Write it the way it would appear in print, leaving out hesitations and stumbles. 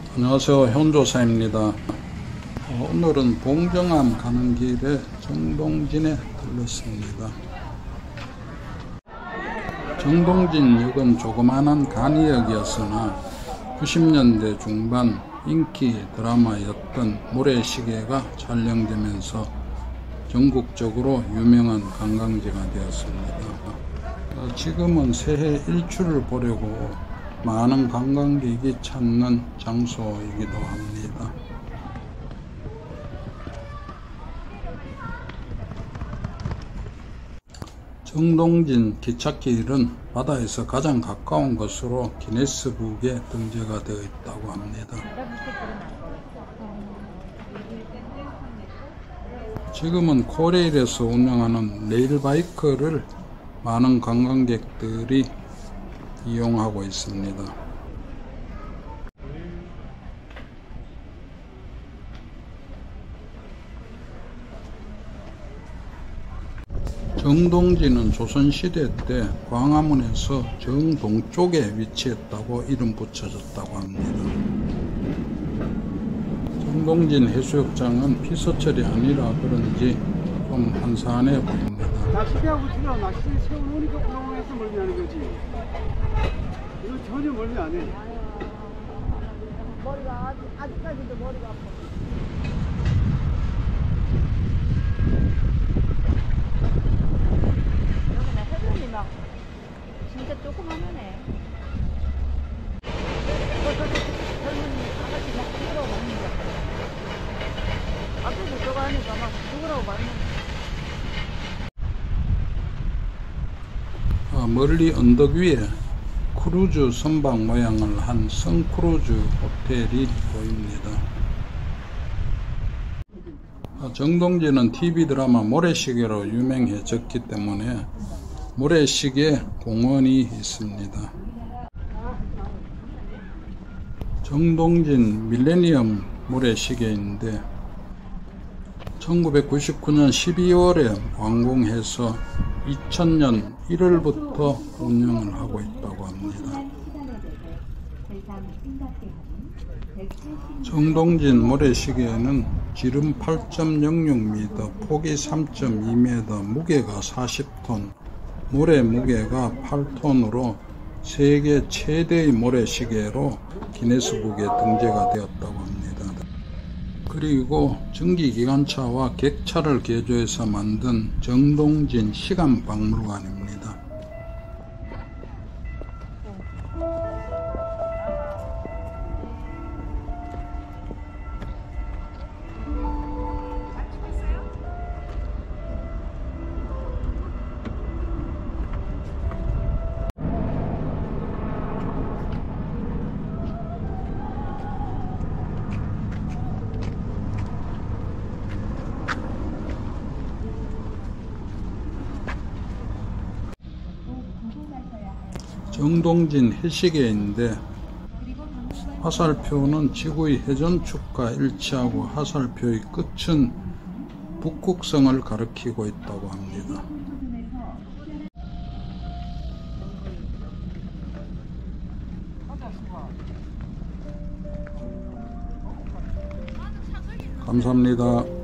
안녕하세요, 현조사입니다. 오늘은 봉정암 가는 길에 정동진에 들렀습니다. 정동진역은 조그마한 간이역이었으나 90년대 중반 인기 드라마였던 모래시계가 촬영되면서 전국적으로 유명한 관광지가 되었습니다. 지금은 새해 일출을 보려고 많은 관광객이 찾는 장소이기도 합니다. 정동진 기찻길은 바다에서 가장 가까운 것으로 기네스북에 등재가 되어 있다고 합니다. 지금은 코레일에서 운영하는 레일바이크를 많은 관광객들이 이용하고 있습니다. 정동진은 조선시대 때 광화문에서 정동쪽에 위치했다고 이름 붙여졌다고 합니다. 정동진 해수욕장은 피서철이 아니라 그런지 좀 한산해 보입니다. 낚시대하고 지금 낚시대 세워놓으니까 광화문에서 멀리 하는 거지. 이거 전혀 멀리 안 해. 머리가 아직까지도 머리가 아파. 여기는 해변이 막 진짜 조그만 하네. 젊은이 아가씨 막 죽으라고 맞는 거 같아. 앞에서 저거 하니까 막 죽으라고 맞는 거. 멀리 언덕 위에 크루즈 선박 모양을 한 선크루즈 호텔이 보입니다. 정동진은 TV 드라마 모래시계로 유명해졌기 때문에 모래시계 공원이 있습니다. 정동진 밀레니엄 모래시계인데 1999년 12월에 완공해서 2000년 1월부터 운영을 하고 있다고 합니다. 정동진 모래시계는 지름 8.06m, 폭이 3.2m, 무게가 40톤, 모래 무게가 8톤으로 세계 최대의 모래시계로 기네스북에 등재가 되었다고 합니다. 그리고 전기기관차와 객차를 개조해서 만든 정동진 시간박물관입니다. 정동진 해시계인데 화살표는 지구의 회전축과 일치하고 화살표의 끝은 북극성을 가리키고 있다고 합니다. 감사합니다.